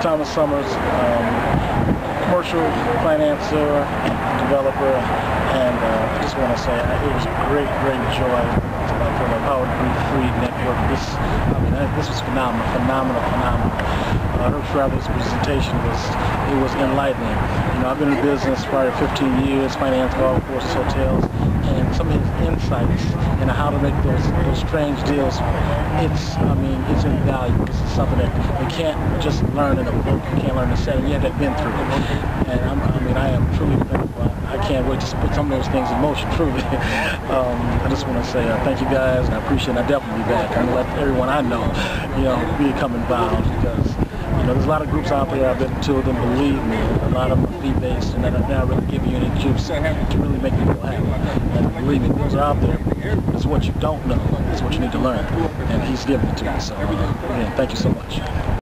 Thomas Summers, commercial financer, developer, and I just want to say it was great joy for the Power Degree Free Network. This was phenomenal. I heard Travis' presentation was enlightening. You know, I've been in business probably 15 years, finance, golf courses, hotels, and some of his insights into how to make those strange deals, it's invaluable. This is something that you can't just learn in a book, you can't learn in a setting, you have to have been through it. And I am truly thankful. I can't wait to put some of those things in motion, truly. I just want to say thank you guys, and I appreciate it. I'll definitely be back. I'm going to let everyone I know, become involved, because there's a lot of groups out there. I've been to them, believe me. A lot of them are fee-based, and they're not really giving you any juice to really make people happy. And believe me, those are out there. It's what you don't know. It's what you need to learn. And he's giving it to me. So, again, thank you so much.